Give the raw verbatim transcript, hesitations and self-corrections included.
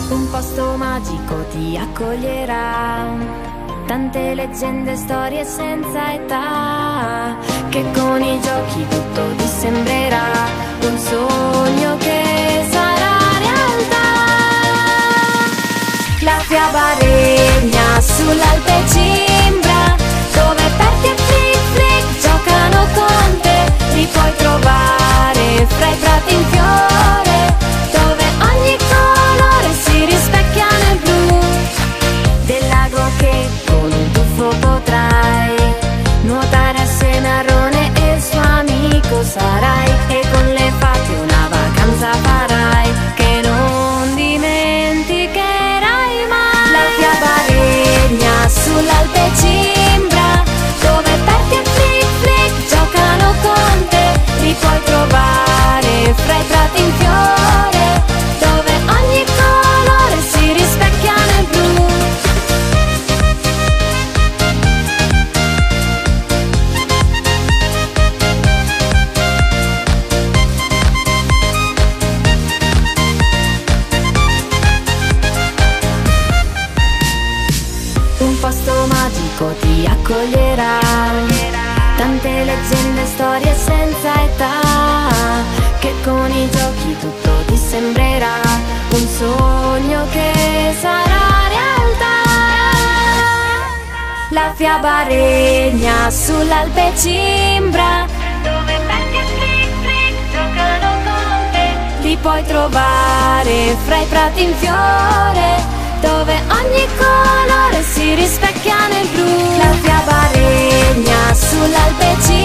Un posto magico ti accoglierà, tante leggende, storie senza età, che con i giochi tutto ti sembrerà un sogno che sarà realtà. La fiaba regna sull'Alpe Cimbra, dove Perti e Flick Flick giocano con te. Li puoi trovare fra i prati in fiore, dove ogni colore si rispecchia nel blu del lago, che con un tuffo potrai nuotare assieme a Rone e il suo amico sarai, e con le fate una vacanza farai che non dimenticherai mai. La fiaba regna sull'Alpe Cimbra, dove Perti e Flick Flick giocano con te. Li puoi trovare fra i prati in fiore, dove ogni colore si rispecchia nel blu. Un posto magico ti accoglierà, tante leggende, storie senza età, che con i giochi tutto ti sembrerà un sogno che sarà realtà. La fiaba regna sull'Alpe Cimbra, dove Perti e Flick Flick giocano con te. Li puoi trovare fra i prati in fiore, dove ogni colore si rispecchia nel blu. La fiaba regna sull'Alpe Cimbra,